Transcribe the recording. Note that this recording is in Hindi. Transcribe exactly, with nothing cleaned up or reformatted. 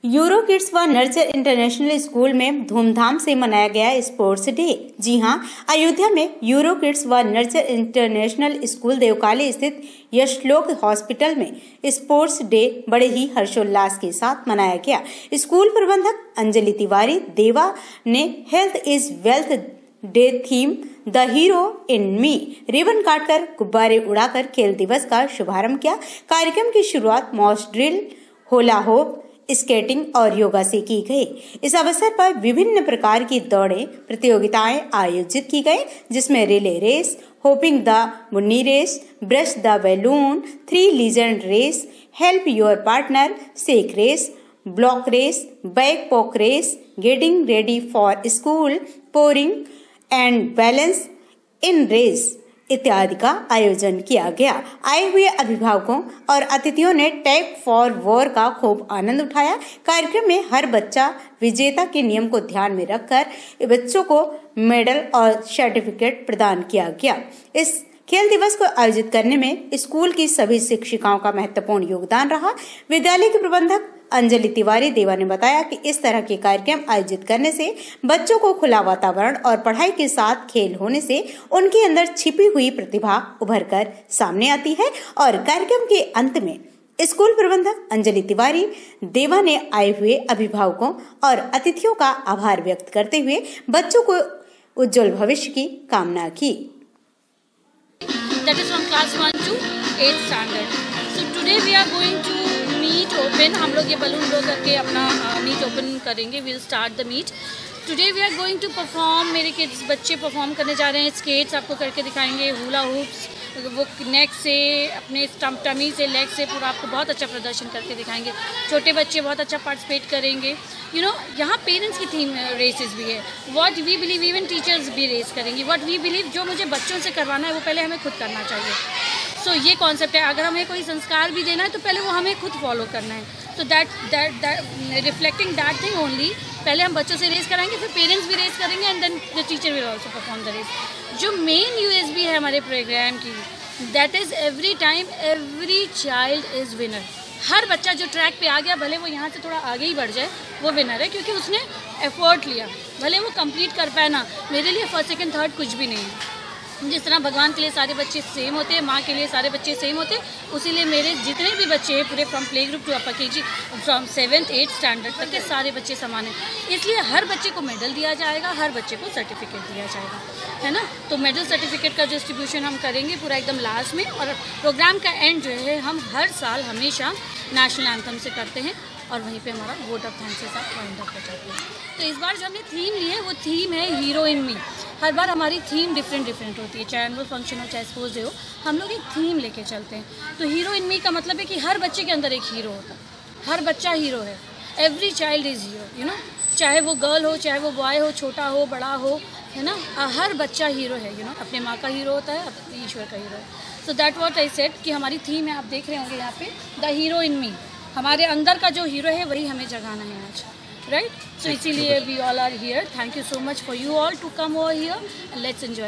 यूरो किड्स व नर्चर इंटरनेशनल स्कूल में धूमधाम से मनाया गया स्पोर्ट्स डे। जी हां, अयोध्या में यूरो किड्स व नर्चर इंटरनेशनल स्कूल देवकाली स्थित यशलोक हॉस्पिटल में स्पोर्ट्स डे बड़े ही हर्षोल्लास के साथ मनाया गया। स्कूल प्रबंधक अंजलि तिवारी देवा ने health is wealth day theme the hero in me ribbon काटकर गुब्बारे उड़ाकर खेल दिवस का शुभारंभ किया। कार्यक्रम की शुरुआत mass drill, hula hoop, skating और योगा से की गई। इस अवसर पर विभिन्न प्रकार की दौड़ें प्रतियोगिताएं आयोजित की गई, जिसमें रिले रेस, होपिंग द मुन्नी race, brush the balloon, three legged race, help your partner, sack race, block race, backpack race, getting ready for school, pouring and balance in race इत्यादि का आयोजन किया गया। आए हुए अभिभावकों और अतिथियों ने टैग फॉर वॉर का खूब आनंद उठाया। कार्यक्रम में हर बच्चा विजेता के नियम को ध्यान में रखकर बच्चों को मेडल और सर्टिफिकेट प्रदान किया गया। इस खेल दिवस को आयोजित करने में स्कूल की सभी शिक्षिकाओं का महत्वपूर्ण योगदान रहा। विद्यालय के प्रबंधक अंजलि तिवारी देवा ने बताया कि इस तरह के कार्यक्रम आयोजित करने से बच्चों को खुला वातावरण और पढ़ाई के साथ खेल होने से उनके अंदर छिपी हुई प्रतिभा उभरकर सामने आती है। और कार्यक्रम के अंत में स्कूल प्रबंधक अंजलि तिवारी देवा ने आए हुए अभिभावकों और अतिथियों का आभार व्यक्त करते हुए बच्चों को उज्जवल भविष्य की कामना की। That is from class one to eighth standard. So today we are going to meet open. हम लोग ये बलून ब्लो करके अपना मीट ओपन करेंगे. We'll start the meet. Today we are going to perform. मेरे किड्स बच्चे परफॉर्म करने जा रहे हैं. स्केट्स आपको करके दिखाएंगे, हुला हुप्स, वो नेक से, अपने स्टम्प टमी से, लेग से पूरा आपको बहुत अच्छा प्रदर्शन करके दिखाएंगे. छोटे बच्चे बहुत अच्छा पार्टिसिपेट करेंगे. यू नो यहाँ पेरेंट्स की थीम रेसेस भी है. What we believe, even teachers भी रेस करेंगी. व्हाट वी बिलीव, जो मुझे बच्चों से करवाना है वो पहले हमें खुद करना चाहिए. सो so, ये कॉन्सेप्ट है. अगर हमें कोई संस्कार भी देना है तो पहले वो हमें खुद फॉलो करना है. So that that that reflecting that thing only. पहले हम बच्चों से रेस कराएंगे, फिर पेरेंट्स भी रेस करेंगे and then the teacher will also perform the race. जो मेन यूएसबी है हमारे प्रोग्राम की, that is every time every child is winner. हर बच्चा जो ट्रैक पे आ गया, भले वो यहाँ से थोड़ा आगे ही बढ़ जाए, वो विनर है, क्योंकि उसने एफर्ट लिया. भले वो कंप्लीट कर पाए ना, मेरे लिए फर्स्ट सेकंड थर्ड कुछ भी नहीं है. जिस तरह भगवान के लिए सारे बच्चे सेम होते हैं, माँ के लिए सारे बच्चे सेम होते हैं, उसी लिए मेरे जितने भी बच्चे हैं पूरे from play group to upper K G, from seventh eighth standard तक के सारे बच्चे समान हैं. इसलिए हर बच्चे को मेडल दिया जाएगा, हर बच्चे को सर्टिफिकेट दिया जाएगा, है ना. तो मेडल सर्टिफिकेट का डिस्ट्रीब्यूशन हम करेंगे पूरा एकदम लास्ट में. और प्रोग्राम का एंड जो है हम हर साल हमेशा नेशनल एंथम से करते हैं और वहीं पे हमारा वोट ऑफ थैंक्स के साथ वाइंड अप हो जाती है. तो इस बार जो हमने थीम ली है वो थीम है हीरो इन मी. हर बार हमारी थीम डिफरेंट डिफरेंट होती है, चाहे एनुअल फंक्शन हो चाहे स्पोर्ट्स डे हो, हम लोग एक थीम लेके चलते हैं. तो हीरो इन मी का मतलब है कि हर बच्चे के अंदर एक हीरो होता है. हर बच्चा हीरो है. Every child is hero, you know. चाहे वो गर्ल हो, चाहे वो बॉय हो, छोटा हो, बड़ा हो, है ना. हर बच्चा हीरो है, यू नो. अपने माँ का हीरो होता है, अपने ईश्वर का हीरो है. So that what I said कि हमारी थीम है, आप देख रहे होंगे यहाँ पे, द हीरो इन मी. हमारे अंदर का जो हीरो है वही हमें जगाना है आज, राइट. सो इसीलिए we all are here. Thank you so much for you all to come over here and let's enjoy.